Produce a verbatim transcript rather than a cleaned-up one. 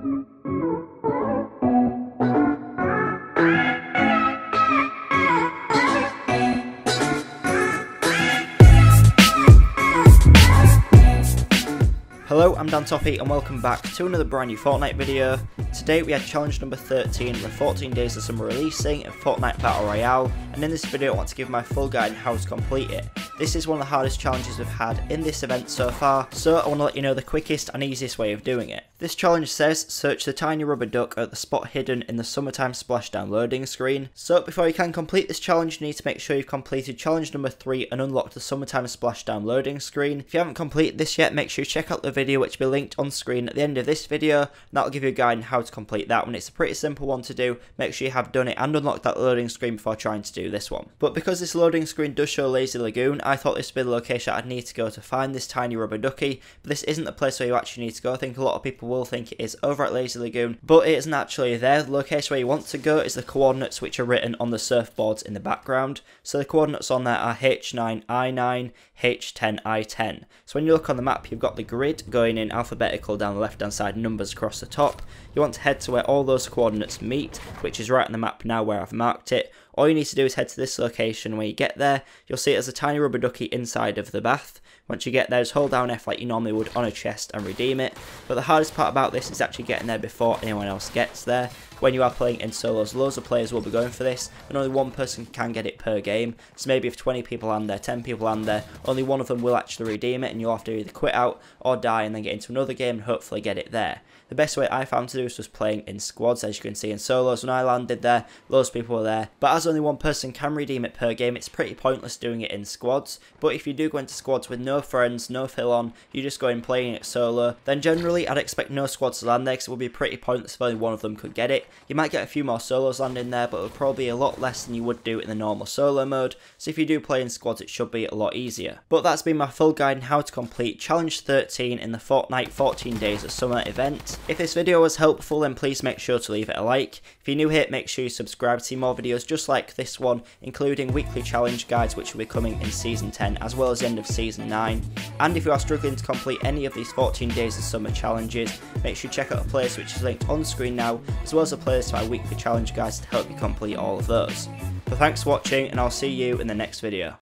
Hello, I'm Dan Toppy and welcome back to another brand new Fortnite video. Today we had challenge number thirteen with fourteen days of summer releasing in Fortnite Battle Royale, and in this video I want to give my full guide on how to complete it. This is one of the hardest challenges we've had in this event so far, so I want to let you know the quickest and easiest way of doing it. This challenge says search the tiny rubber duck at the spot hidden in the Summertime Splashdown Loading Screen. So before you can complete this challenge you need to make sure you've completed challenge number three and unlocked the Summertime Splashdown Loading Screen. If you haven't completed this yet, make sure you check out the video which will be linked on screen at the end of this video, and that'll give you a guide on how to complete that one. It's a pretty simple one to do. Make sure you have done it and unlocked that loading screen before trying to do this one. But because this loading screen does show Lazy Lagoon, I thought this would be the location I'd need to go to find this tiny rubber ducky, but this isn't the place where you actually need to go. I think a lot of people will think it is over at Lazy Lagoon, but it isn't actually there. The location where you want to go is the coordinates which are written on the surfboards in the background. So the coordinates on there are H nine I nine, H ten I ten. So when you look on the map, you've got the grid going in alphabetical down the left hand side, numbers across the top. You want to head to where all those coordinates meet, which is right on the map now where I've marked it. All you need to do is head to this location. When you get there, you'll see it as a tiny rubber ducky inside of the bath. Once you get there, just hold down F like you normally would on a chest and redeem it. But the hardest part about this is actually getting there before anyone else gets there. When you are playing in solos, loads of players will be going for this, and only one person can get it per game. So maybe if twenty people land there, ten people land there, only one of them will actually redeem it, and you'll have to either quit out or die and then get into another game and hopefully get it there. The best way I found to do this was playing in squads. As you can see in solos, when I landed there, loads of people were there. But as only one person can redeem it per game, it's pretty pointless doing it in squads. But if you do go into squads with no friends, no fill on, you just go in playing it solo, then generally I'd expect no squads to land there because it would be pretty pointless if only one of them could get it. You might get a few more solos landing there, but it would probably be a lot less than you would do in the normal solo mode. So if you do play in squads, it should be a lot easier. But that's been my full guide on how to complete challenge thirteen in the Fortnite fourteen days of summer event. If this video was helpful, then please make sure to leave it a like. If you're new here, make sure you subscribe to see more videos just like this one, including weekly challenge guides which will be coming in season ten as well as the end of season nine. And if you are struggling to complete any of these fourteen days of summer challenges, make sure you check out a playlist which is linked on screen now, as well as a playlist to my weekly challenge guides to help you complete all of those. So thanks for watching, and I'll see you in the next video.